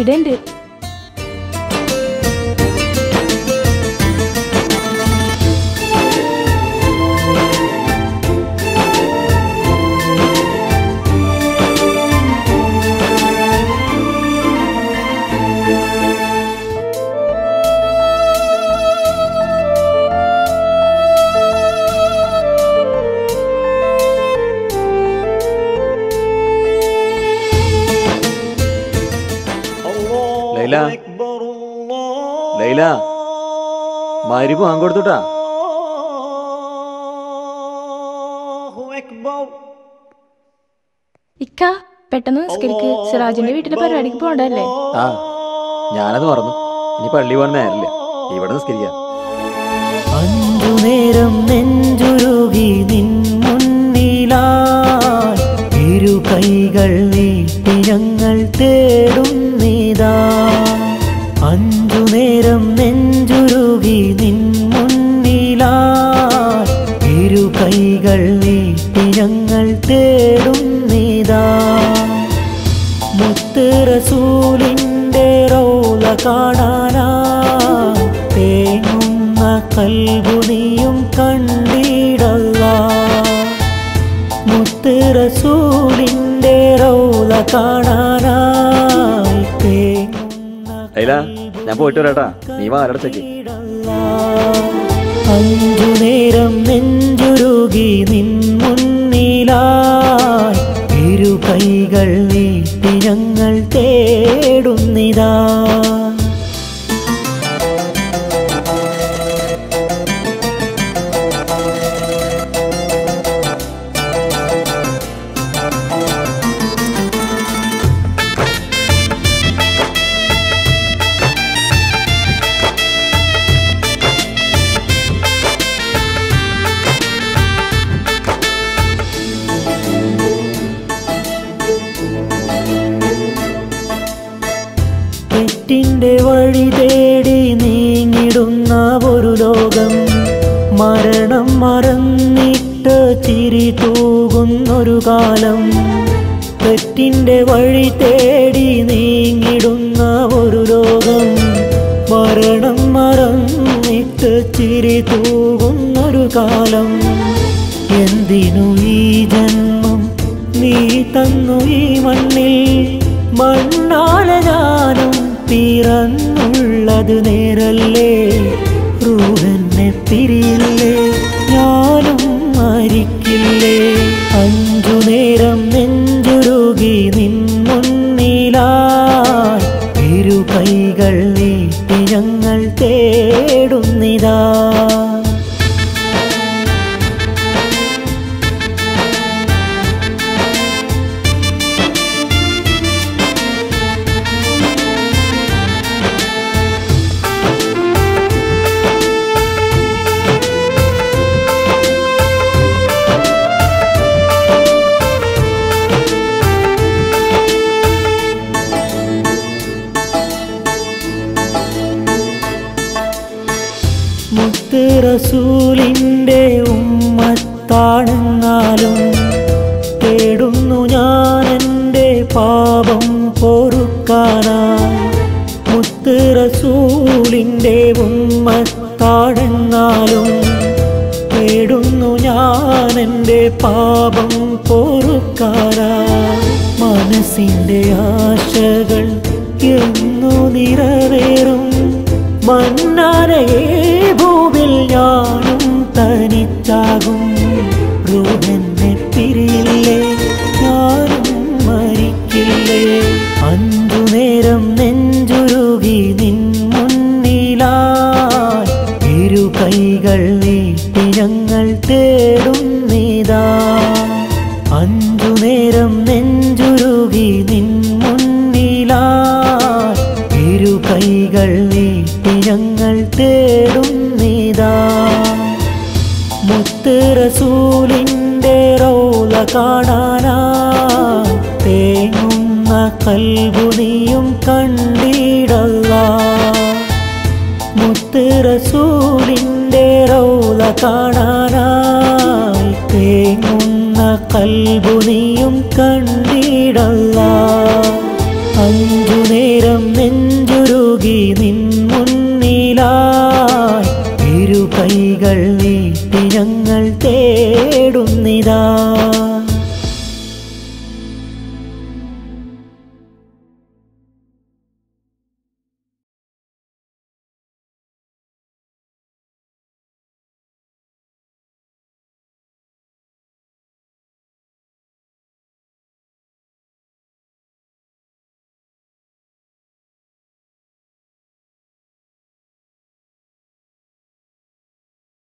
ഇവിടെ ഉണ്ട്. ലൈല മരിപ്പ് വാങ്ങിക്കൊടുത്തുട്ടാ. ഇക്ക പെട്ടെന്ന് നിസ്കരിക്ക്, സിറാജിന്റെ വീട്ടിലെ പരിപാടിക്ക് പോകണ്ടല്ലേ? ആ ഞാനത് മറന്നു. ഇനി പള്ളി പോകാൻ നേരില്ല, ഇവിടെ നിസ്കരിക്കാം. അഞ്ചു നേരം നെഞ്ചുരുകി നിൻ മുന്നിലായി ഇരു കൈകൾ നീട്ടി ഞങ്ങൾ തേടുന്നിതാ. അഞ്ചു നേരം നെഞ്ചുരുകി നിൻ മുന്നിലായി ഇരു കൈകൾ നീട്ടി ഞങ്ങൾ തേടുന്നിതാ. മുത്ത് റസൂലിന്റെ റൗള കാണാനായി തേങ്ങുന്ന കൽബു നീയും കണ്ടിടല്ലാ. മുത്ത് റസൂലിന്റെ റൗള കാണാനായി തേങ്ങുന്ന ലൈല ഞാൻ പോയിട്ട് വരാട്ടാ, നീ വാരടച്ചേക്ക്. അഞ്ചു നേരം നെഞ്ചുരുകി നിൻ മുന്നിലായി ഇരു കൈകൾ നീട്ടി ഞങ്ങൾ തേടുന്നിതാ. തെറ്റിന്റെ വഴി തേടി നീങ്ങിടുന്ന ഒരു ലോകം, മരണം മറന്നിട്ട് ചിരി തൂകുന്നൊരു കാലം. തെറ്റിന്റെ വഴി തേടി നീങ്ങിടുന്ന ഒരു ലോകം, മരണം മറന്നിട്ട് ചിരി തൂകുന്നൊരു കാലം. എന്തിനു ഈ ജന്മം നീ തന്നു ഈ മണ്ണിൽ, മണ്ണാലെ ഞാനും പിറന്നുള്ളത് നേരല്ലേ. റൂഹെന്നെ പിരിയില്ലേ, ഞാനും മരിക്കില്ലേ. അഞ്ചു നേരം നെഞ്ചുരുകി നിൻ മുന്നിലായി ഇരു കൈകൾ നീട്ടി ഞങ്ങൾ തേടുന്നിതാ. മുത്ത് റസൂലിന്റെ ഉമ്മത്താണെന്നാലും തേടുന്നു ഞാൻ എൻ്റെ പാപം പൊറുക്കാനായി. മുത്ത് റസൂലിന്റെ ഉമ്മത്താണെന്നാലും തേടുന്നു ഞാൻ എൻ്റെ പാപം പൊറുക്കാനായി. മനസ്സിൻ്റെ ആശകൾ എന്നു നിറവേറും, മന്നാനയെ ഭൂവിൽ ഞാനും തനിച്ചാകും. റൂഹെന്നെ പിരിയില്ലേ, ഞാനും മരിക്കില്ലേ. അഞ്ചു നേരം നെഞ്ചുരുകി നിൻ മുന്നിലായി ഇരു കൈകൾ നീട്ടി ഞങ്ങൾ തേടുന്നിതാ. അഞ്ചു നേരം നെഞ്ചുരുകി നിൻ മുന്നിലായി ഇരു കൈകൾ നീട്ടി ഞങ്ങൾ തേടുന്നിതാ. മുത്ത് റസൂലിന്റെ റൗള കാണാനായി തേങ്ങുന്ന കൽബു നീയും കണ്ടിടല്ലാ. മുത്ത് റസൂലിന്റെ റൗള കാണാനായി തേങ്ങുന്ന കൽബു നീയും കണ്ടിടല്ലാ. അഞ്ചു നേരം നേരം നെഞ്ചുരുകി നിൻ മുന്നിലായി ഇരു കൈകൾ നീ